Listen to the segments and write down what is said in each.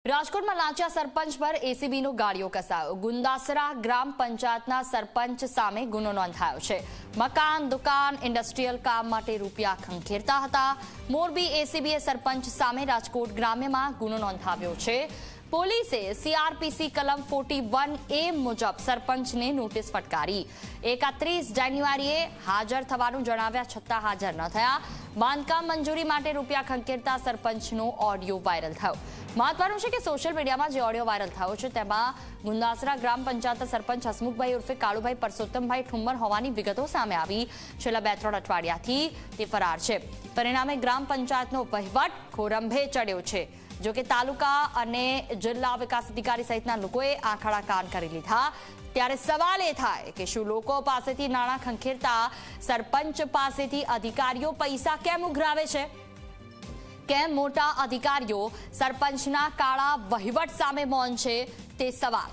રાજકોટમાં લાંચા સરપંચ પર એસીબીનો ગાળિયો કસાયો। ગુંદાસરા ગ્રામ પંચાયતના સરપંચ સામે ગુનો નોંધાયો છે। મકાન, દુકાન, ઇન્ડસ્ટ્રીયલ કામ માટે રૂપિયા ખંખેરતા હતા। મોરબી એસીબીએ સરપંચ સામે રાજકોટ ગ્રામ્યમાં ગુનો નોંધાવ્યો છે। પોલીસે સીઆરપીસી કલમ 41A મુજબ સરપંચને નોટિસ ફટકારી। 31 જાન્યુઆરીએ હાજર થવાનું જણાવ્યા છતાં હાજર ન થયા। બાંધકામ મંજૂરી માટે રૂપિયા ખંખેરતા સરપંચનો ઓડિયો વાયરલ થયો। મહત્વનું છે કે સોશિયલ મીડિયામાં જે ઓડિયો વાયરલ થયો છે તેમાં ગુંદાસરા ગ્રામ પંચાયતના સરપંચ હસમુખભાઈ ઉર્ફે કાળુભાઈ પરસોત્તમભાઈ ઠુમ્મર હોવાની વિગતો સામે આવી। છેલ્લા 2-3 અઠવાડિયાથી તે ફરાર છે। પરિણામે ગ્રામ પંચાયતનો વહીવટ ખોરંભે ચડ્યો છે। જો કે તાલુકા અને જિલ્લા વિકાસ અધિકારી સહિતના લોકોએ આંખડા કાન કરી લીધા। ત્યારે સવાલ એ થાય કે શું લોકો પાસેથી નાણાં ખંખેરતા સરપંચ પાસેથી અધિકારીઓ પૈસા કેમ ઉઘરાવે છે? કેમ મોટા અધિકારીઓ સરપંચના કાળા વહીવટ સામે મૌન છે તે સવાલ।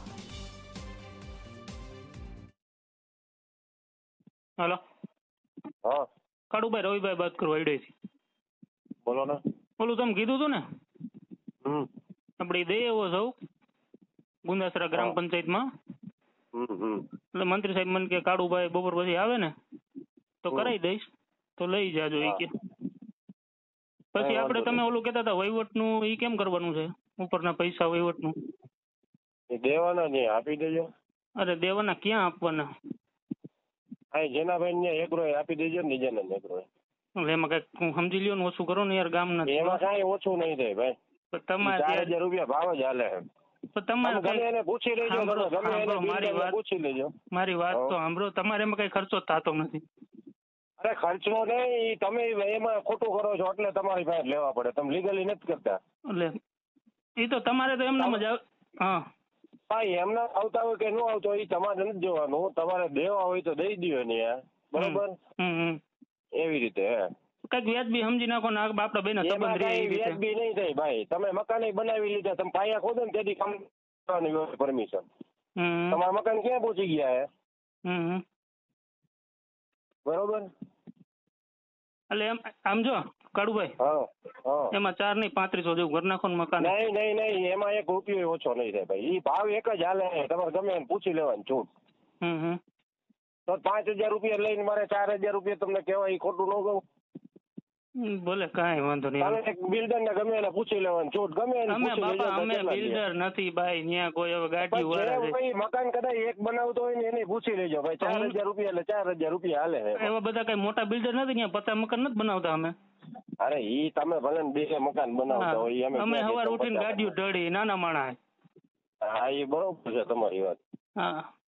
हेलो हाँ काड़ूभाई रविभाई बात करो आईडी से बोलो ना बोलू तम कीधु तू ने अपनी दे एवो छौ गुंदासरा ग्राम पंचायत में એટલે મંત્રી સાહેબ મને કે કાળુભાઈ બપોર પછી આવે ને તો કરાવી દઈશ તો લઈ જાજો એ કે પછી આપણે તમે ઓલું કહેતા હતા વહીવટનું ઈ કેમ કરવાનું છે ઉપરના પૈસા વહીવટનું દેવાના ને આપી દેજો। અરે દેવાના ક્યાં આપવાના? આ જેના ભાઈ ને એક રોય આપી દેજો ને બીજાને એક રોય એટલે એમાં કઈક સમજી લ્યો ને ઓછું કરો ને યાર ગામના એમાં કાંઈ ઓછું નહીં થાય ભાઈ। તમારે 4000 રૂપિયા ભાવ જ હાલે છે। તમારે ગમે એને પૂછી લેજો મારી વાત તો સાંભળો। તમારે એમાં કઈ ખર્ચો થતો નથી। અરે ખર્ચો નહીં, તમે એમાં ખોટું કરો છો એટલે તમારી પાસે લેવા પડે। તમે લીગલી નથી કરતા એટલે એ તો તમારે તો એમના મજા હા ભાઈ એમના આવતા હોય કે ન આવતો હોય એ તમારે નથી જોવાનું। તમારે દેવા હોય તો દઈ દો ને બરોબર એવી રીતે કઈક વ્યાજબી સમજી નાખો ને આપડા બેન સંબંધ રહે એવી રીતે વ્યાજબી નહીં થાય ભાઈ। તમે મકાન બનાવી લીધા, તમે પાયા ખોદો ને તેથી કામ કરવાની પરમિશન તમારા મકાન ક્યાં પહોંચી ગયા હે બરોબર? એટલે એમ આમ જો કાળુભાઈ એમાં 4 નહીં 3500 જેવું ઘર નાખો ને મકાન નહીં એમાં 1 રૂપિયો ઓછો નહીં થાય ભાઈ। એ ભાવ એક જ હાલે, તમારે ગમે એને પૂછી લેવાની છૂટ। તો 5000 રૂપિયા લઈને મારે 4000 રૂપિયા તમને કહેવાય એ ખોટું ન કહું? બોલે કાંઈ વાંધો નહીં। બિલ્ડર ને ગમે એને પૂછી લેવાનું છૂટ, ગમે એને પૂછી લેજો। અમે બિલ્ડર નથી ભાઈ, ત્યાં કોઈ હવે ગાડી વાળા મકાન કદાચ એક બનાવતો હોય ને એને પૂછી લેજો ભાઈ। 4000 રૂપિયા એટલે 4000 રૂપિયા હાલે છે। એવા બધા કઈ મોટા બિલ્ડર નથી, ત્યાં 50 મકાન નથી બનાવતા અમે। અરે ઈ તમે ભલે 2 મકાન બનાવતા હોય, અમે સવાર ઉઠીને ગાડીઓ ઢળી નાના માણસ। હા એ બરોબર છે તમારી વાત। હા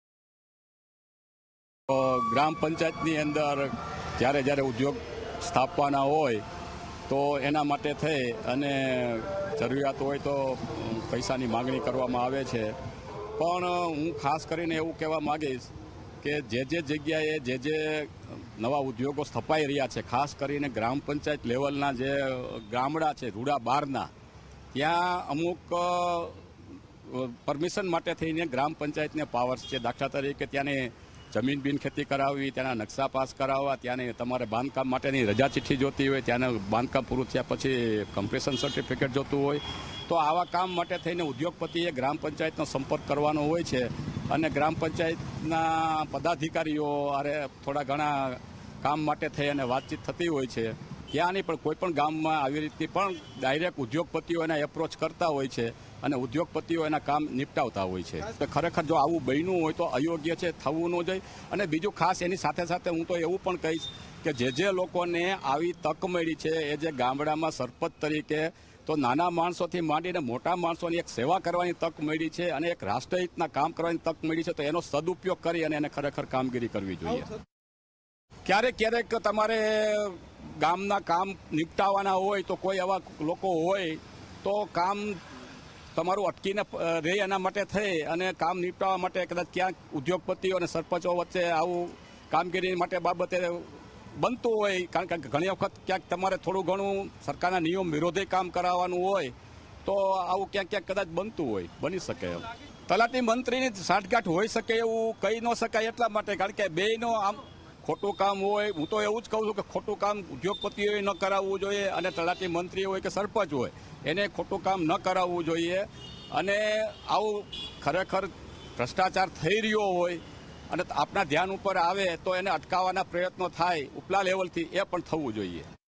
ગ્રામ પંચાયતની અંદર જ્યારે જ્યારે ઉદ્યોગ સ્થાપવાના હોય તો એના માટે થઈ અને જરૂરિયાત હોય તો પૈસાની માગણી કરવામાં આવે છે। પણ હું ખાસ કરીને એવું કહેવા માગીશ કે જે જગ્યાએ જે નવા ઉદ્યોગો સ્થપાઈ રહ્યા છે, ખાસ કરીને ગ્રામ પંચાયત લેવલના જે ગામડા છે રૂડા બહારના, ત્યાં અમુક પરમિશન માટે થઈને ગ્રામ પંચાયતને પાવર્સ છે। દાખલા તરીકે ત્યાંની જમીન બિન ખેતી કરાવવી, ત્યાંના નકશા પાસ કરાવવા, ત્યાંની તમારે બાંધકામ માટેની રજા ચિઠ્ઠી જોતી હોય, ત્યાંના બાંધકામ પૂરું થયા પછી કમ્પ્લીશન સર્ટિફિકેટ જોતું હોય, તો આવા કામ માટે થઈને ઉદ્યોગપતિએ ગ્રામ પંચાયતનો સંપર્ક કરવાનો હોય છે। અને ગ્રામ પંચાયતના પદાધિકારીઓ અરે થોડા ઘણા કામ માટે થઈ અને વાતચીત થતી હોય છે। ત્યાં નહીં પણ કોઈ પણ ગામમાં આવી રીતની પણ ડાયરેક્ટ ઉદ્યોગપતિઓ એને એપ્રોચ કરતા હોય છે અને ઉદ્યોગપતિઓ એના કામ નિપટાવતા હોય છે। તો ખરેખર જો આવું બન્યું હોય તો અયોગ્ય છે, થવું ન જોઈએ। અને બીજું ખાસ એની સાથે સાથે હું તો એવું પણ કહીશ કે જે લોકોને આવી તક મળી છે એ જે ગામડામાં સરપંચ તરીકે તો નાના માણસોથી માંડીને મોટા માણસોની એક સેવા કરવાની તક મળી છે અને એક રાષ્ટ્રહિતના કામ કરવાની તક મળી છે, તો એનો સદુપયોગ કરી અને એને ખરેખર કામગીરી કરવી જોઈએ। ક્યારેક તમારે ગામના કામ નિપટાવવાના હોય તો કોઈ એવા લોકો હોય તો કામ તમારું અટકીને રહે એના માટે થઈ અને કામ નિપટાવવા માટે કદાચ ક્યાંક ઉદ્યોગપતિઓ અને સરપંચો વચ્ચે આવું કામગીરી માટે બાબતે બનતું હોય, કારણ કે ઘણી વખત ક્યાંક તમારે થોડું ઘણું સરકારના નિયમ વિરોધી કામ કરાવવાનું હોય તો આવું ક્યાંક કદાચ બનતું હોય, બની શકે એમ। તલાટી મંત્રીની સાંઠગાંઠ હોઈ શકે એવું કહી ન શકાય એટલા માટે, કારણ કે બેયનો આમ ખોટું કામ હોય, હું તો એવું જ કહું છું કે ખોટું કામ ઉદ્યોગપતિઓએ ન કરાવવું જોઈએ અને તલાટી મંત્રી હોય કે સરપંચ હોય એને ખોટું કામ ન કરાવવું જોઈએ। અને આવું ખરેખર ભ્રષ્ટાચાર થઈ રહ્યો હોય અને આપના ધ્યાન ઉપર આવે તો એને અટકાવવાના પ્રયત્નો થાય ઉપલા લેવલથી, એ પણ થવું જોઈએ.